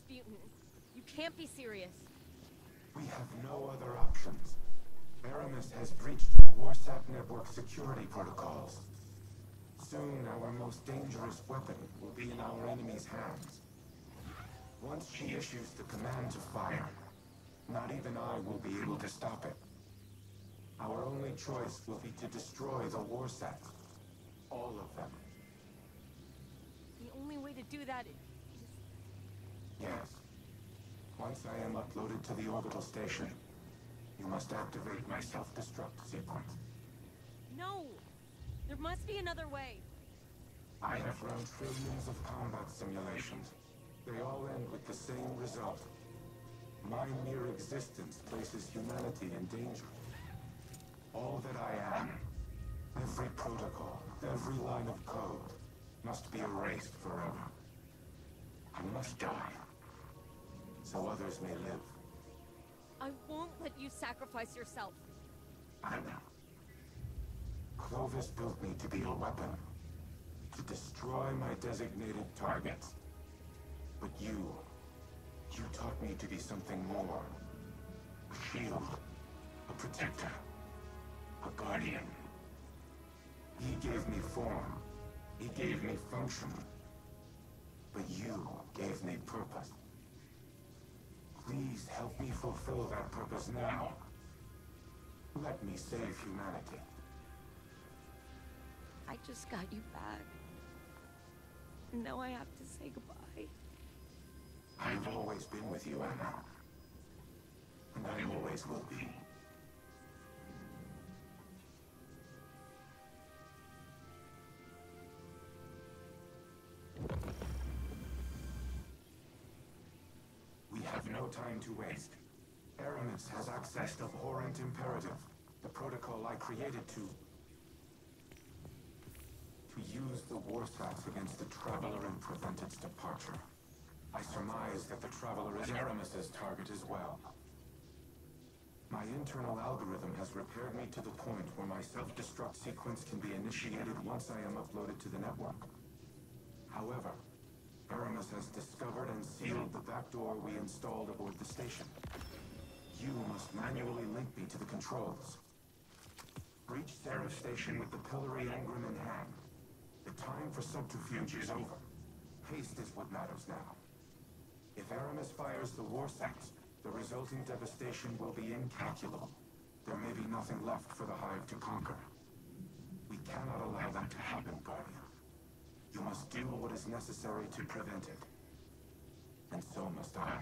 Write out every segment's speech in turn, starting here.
Rasputin. You can't be serious. We have no other options. Aramis has breached the Warsat network security protocols. Soon, our most dangerous weapon will be in our enemy's hands. Once she issues the command to fire, not even I will be able to stop it. Our only choice will be to destroy the Warsats. All of them. The only way to do that is... Yes. Once I am uploaded to the orbital station, you must activate my self-destruct sequence. No! There must be another way. I have run trillions of combat simulations. They all end with the same result. My mere existence places humanity in danger. All that I am, every protocol, every line of code, must be erased forever. I must die, so others may live. I won't let you sacrifice yourself. I know. Clovis built me to be a weapon, to destroy my designated targets. But you taught me to be something more. A shield, a protector, a guardian. He gave me form, he gave me function. But you gave me purpose. Please help me fulfill that purpose now. Let me save humanity. I just got you back. Now I have to say goodbye. I've always been with you, Anna. And I always will be. We have no time to waste. Aramis has accessed the Horrent Imperative, the protocol I created to use the Warsats against the Traveler and prevent its departure. I surmise that the Traveler is Aramis's target as well. My internal algorithm has repaired me to the point where my self-destruct sequence can be initiated once I am uploaded to the network. However, Aramis has discovered and sealed the backdoor we installed aboard the station. You must manually link me to the controls. Reach Seraph Station with the Pillory Engram in hand. The time for subterfuge is over. Haste is what matters now. If Aramis fires the Warsats, the resulting devastation will be incalculable. There may be nothing left for the Hive to conquer. We cannot allow that to happen, Guardian. You must do what is necessary to prevent it. And so must I.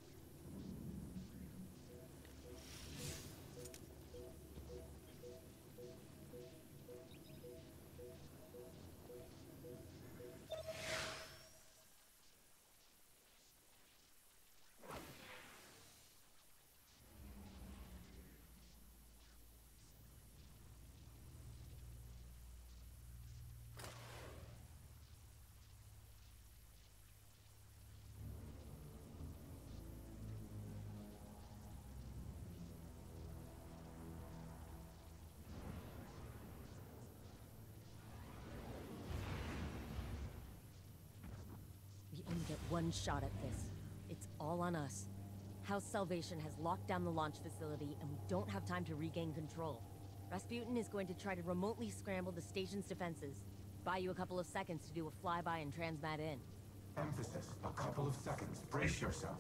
We only get one shot at this. It's all on us. House Salvation has locked down the launch facility, and we don't have time to regain control. Rasputin is going to try to remotely scramble the station's defenses. Buy you a couple of seconds to do a flyby and transmat in. Emphasis. A couple of seconds. Brace yourself.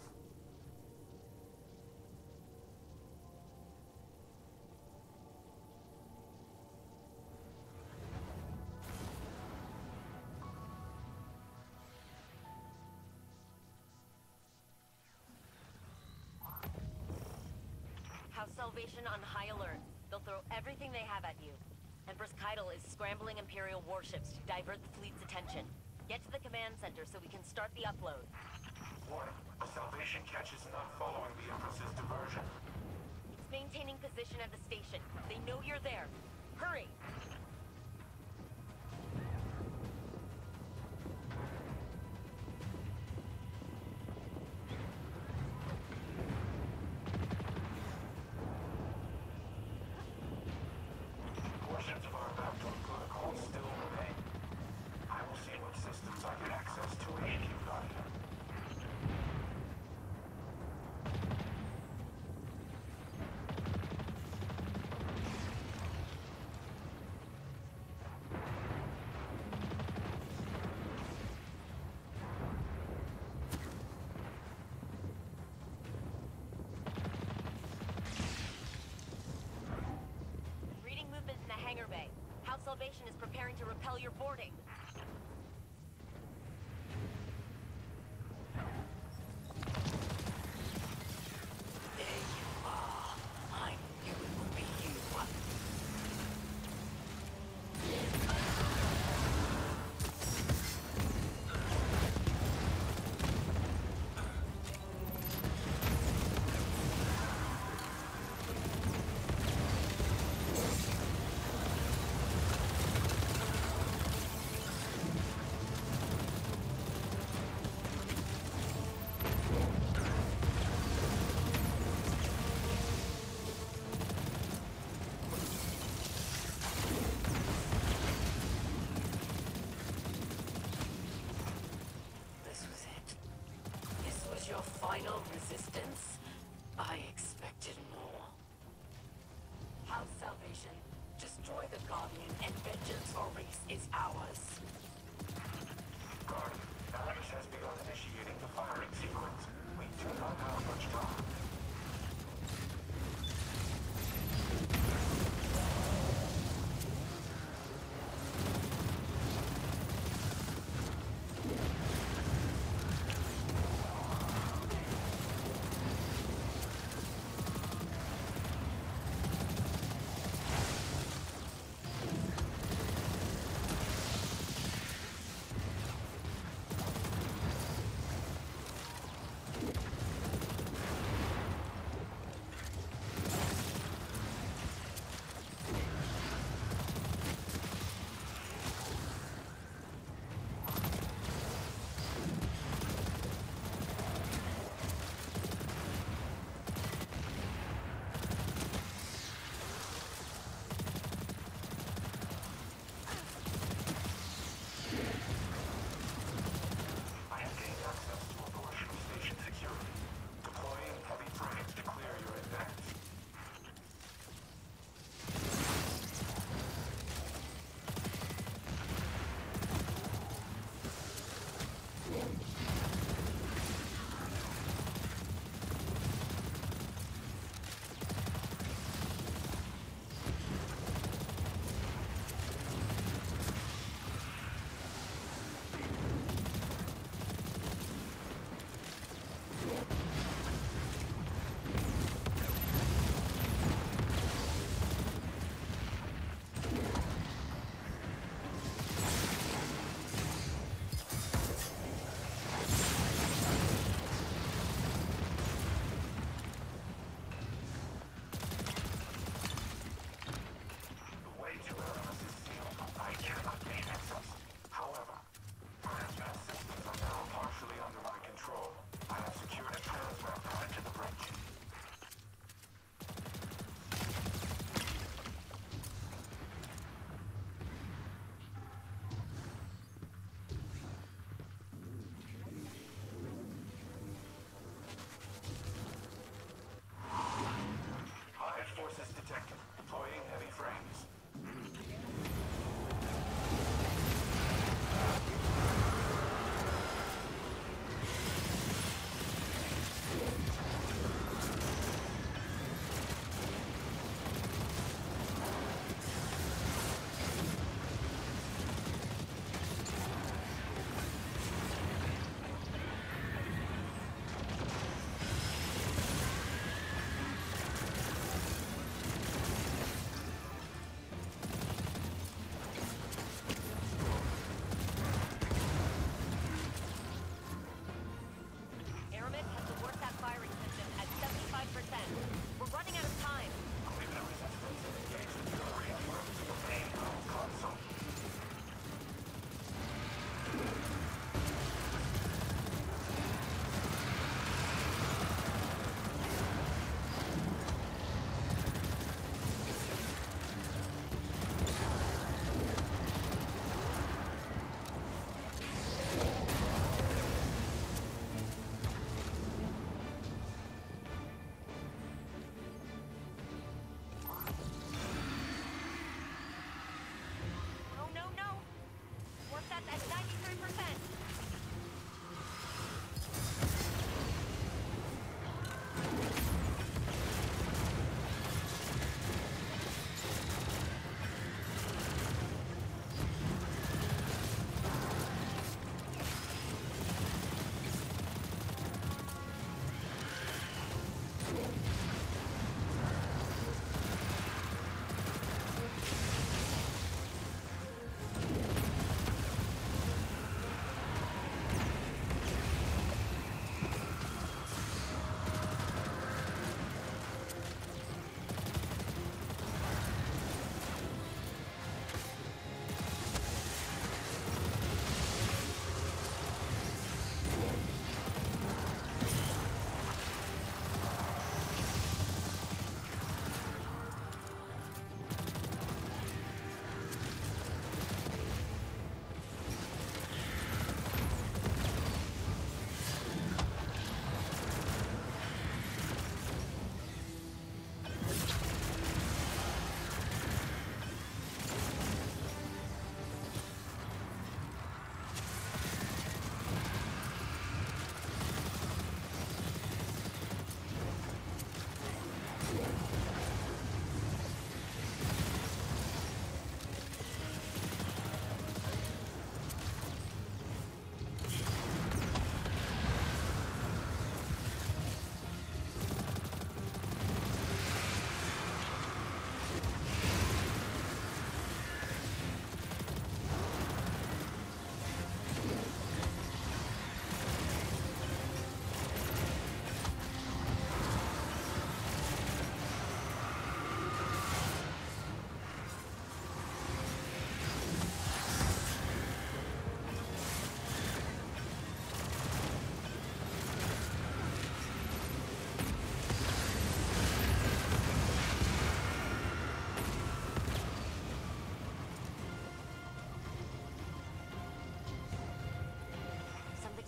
House Salvation on high alert. They'll throw everything they have at you. Empress Keitel is scrambling Imperial warships to divert the fleet's attention. Get to the command center so we can start the upload. Warning. The Salvation catch is not following the Empress's diversion. It's maintaining position at the station. They know you're there. Hurry! Portions of our backdoor protocol still remain. I will see what systems I get access to aid you, Guardian. Salvation is preparing to repel your boarding. There you are. I knew it would be you. Your final resistance? I expected more. House Salvation, destroy the Guardian and vengeance for Reese is ours. Guard, Alex has begun initiating the firing sequence. We do not have much time.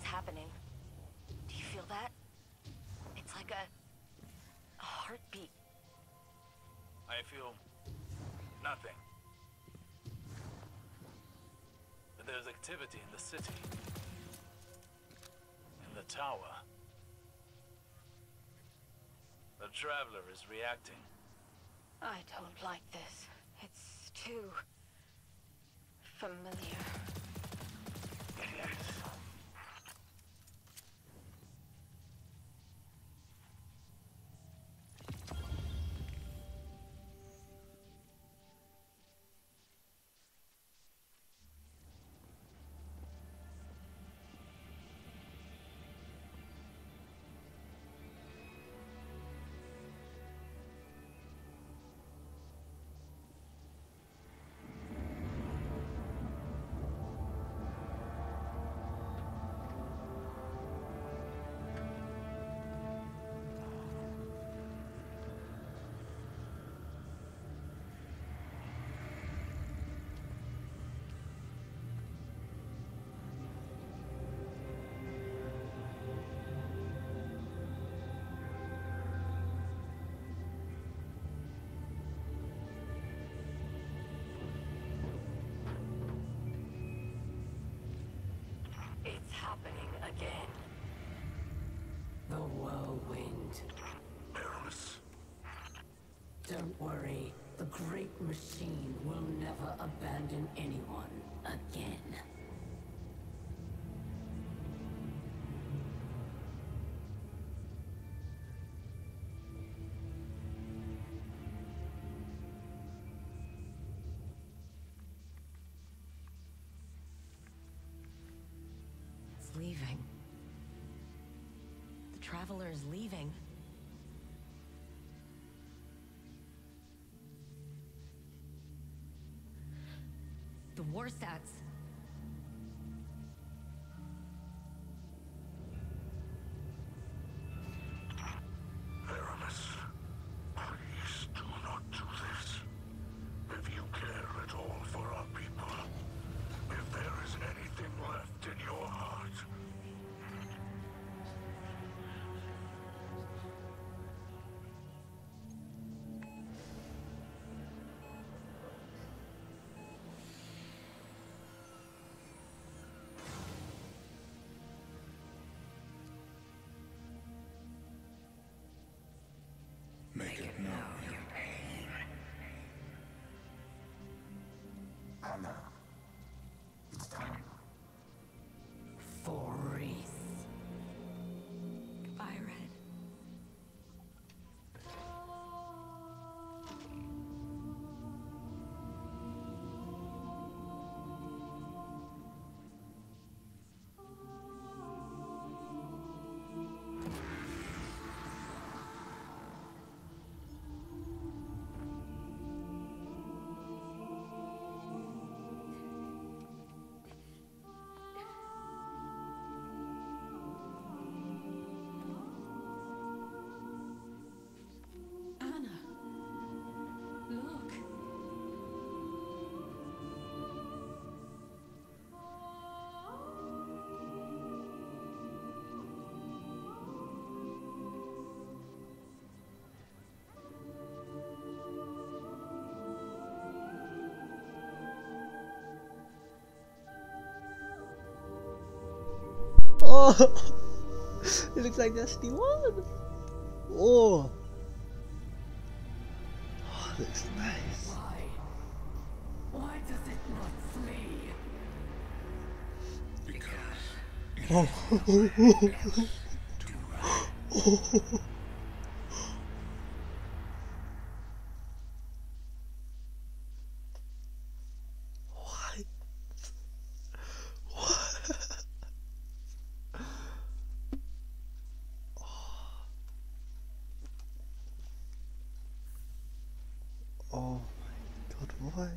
happening. Do you feel that? It's like a heartbeat. I feel nothing. But there's activity in the city. In the tower. The Traveler is reacting. I don't like this. It's too familiar. It is. It's happening again. The whirlwind. Perilous. Don't worry. The great machine will never abandon anyone again. It's leaving. The Traveler is leaving. The Warsats. Aramis, please do not do this. If you care at all for our people, if there is anything left in your heart, Make it known your pain. Anna, it's time. For Reese. Goodbye, Red. Anna. Look. Oh, it looks like Destiny 1. Oh, oh, looks nice. Why? Why does it not flee? What? What? Oh my god, why?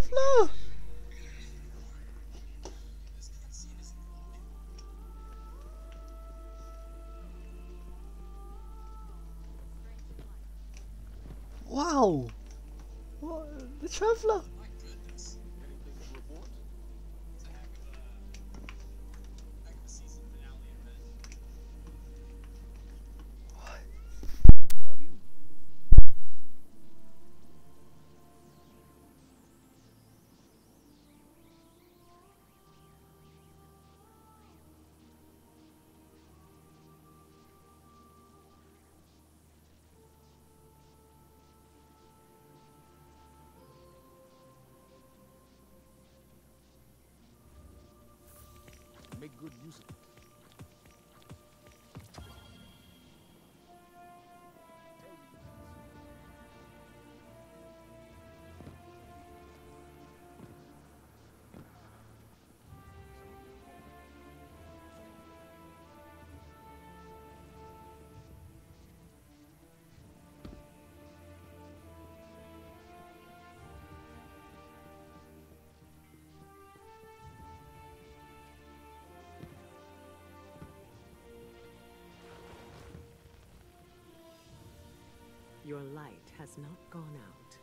traveler! Wow! What? The traveler! Make good use of it. Your light has not gone out.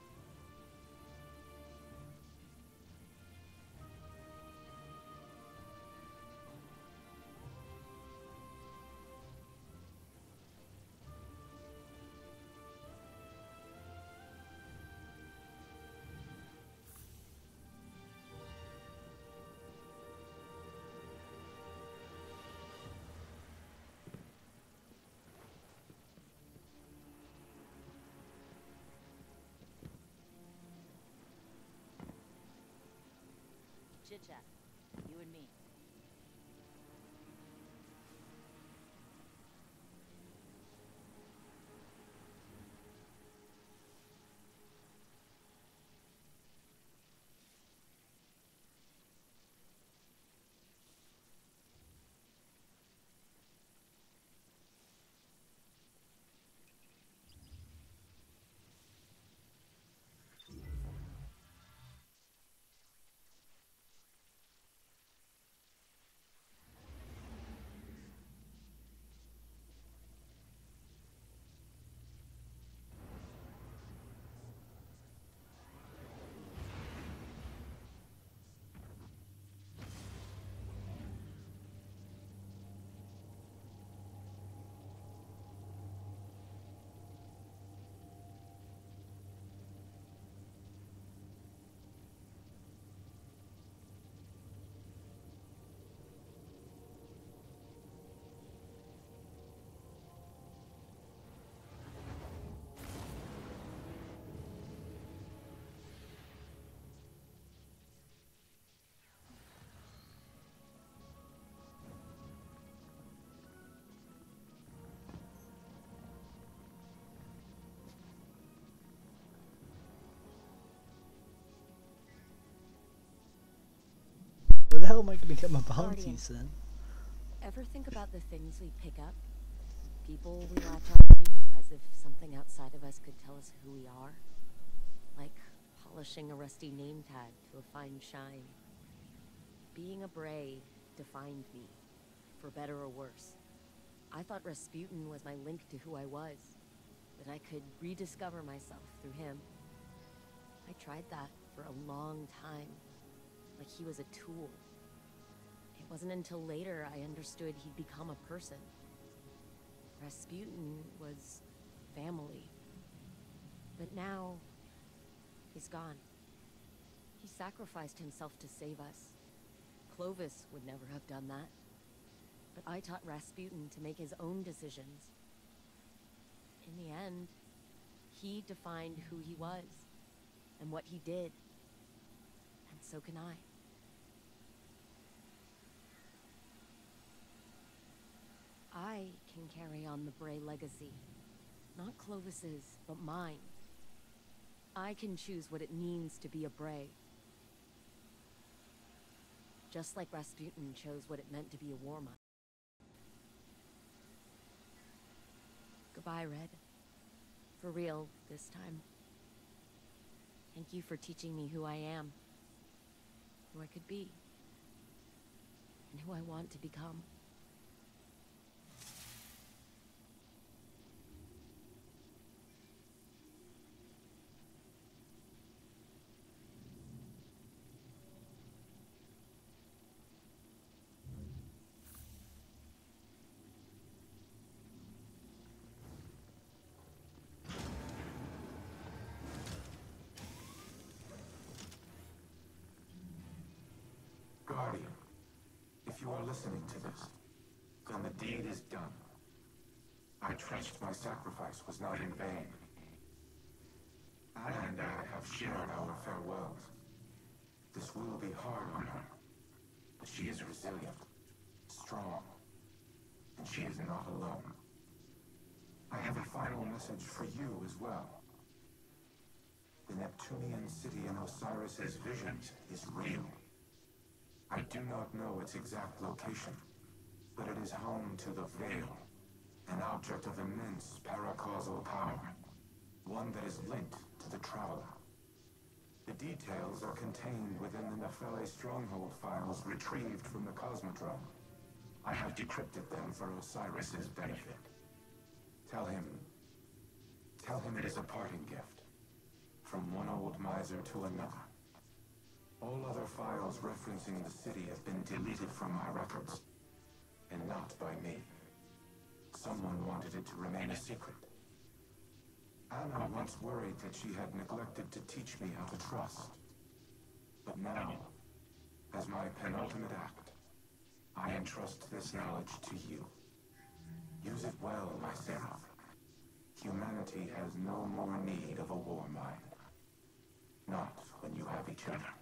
Chit chat. You and me. Where the hell am I gonna get my bounties then? Ever think about the things we pick up? People we latch onto as if something outside of us could tell us who we are? Like polishing a rusty name tag to a fine shine. Being a Bray defined me, for better or worse. I thought Rasputin was my link to who I was, that I could rediscover myself through him. I tried that for a long time, like he was a tool. It wasn't until later I understood he'd become a person. Rasputin was family. But now, he's gone. He sacrificed himself to save us. Clovis would never have done that. But I taught Rasputin to make his own decisions. In the end, he defined who he was, and what he did. And so can I. I can carry on the Bray legacy. Not Clovis's, but mine. I can choose what it means to be a Bray. Just like Rasputin chose what it meant to be a warmind. Goodbye, Red. For real, this time. Thank you for teaching me who I am, who I could be, and who I want to become. Guardian, if you are listening to this, then the deed is done. I trust my sacrifice was not in vain. Anna and I have shared our farewells. This will be hard on her, but she is resilient, strong, and she is not alone. I have a final message for you as well. The Neptunian city in Osiris's visions is real. I do not know its exact location, but it is home to the Veil, an object of immense paracausal power, one that is linked to the Traveler. The details are contained within the Nephele stronghold files retrieved from the Cosmodrome. I have decrypted them for Osiris's benefit. Tell him it is a parting gift, from one old miser to another. All other files referencing the city have been deleted from my records, and not by me. Someone wanted it to remain a secret. Anna once worried that she had neglected to teach me how to trust. But now, as my penultimate act, I entrust this knowledge to you. Use it well, my Seraph. Humanity has no more need of a war mind. Not when you have each other.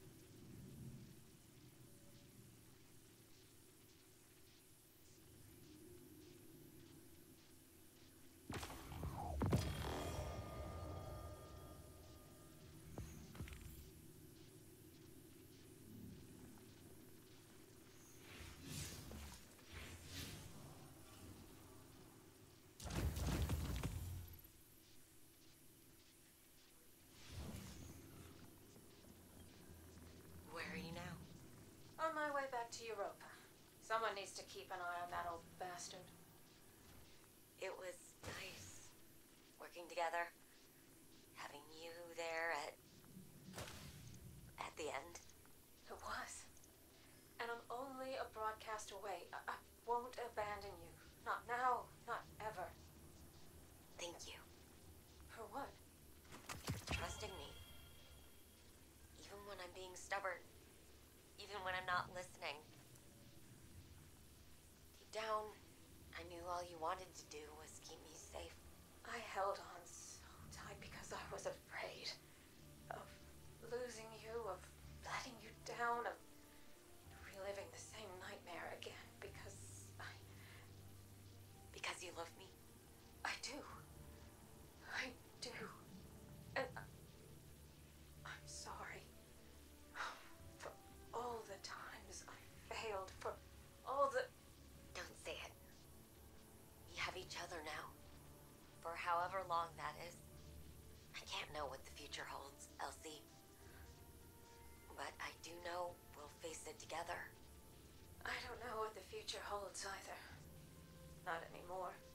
On my way back to Europa. Someone needs to keep an eye on that old bastard. It was nice working together, having you there at the end. It was. And I'm only a broadcast away. I won't abandon you. Not now, not ever. Thank you. For what? Trusting me. Even when I'm being stubborn. Even when I'm not listening. Deep down, I knew all you wanted to do was keep me safe. I held on so tight because I was afraid of losing you, of letting you down, of reliving the same nightmare again because Because you love me? I do. I do. And I'm sorry. For all the times I failed, for all the... Don't say it. We have each other now. For however long that is. I can't know what the future holds, Elsie. But I do know we'll face it together. I don't know what the future holds either. Not anymore.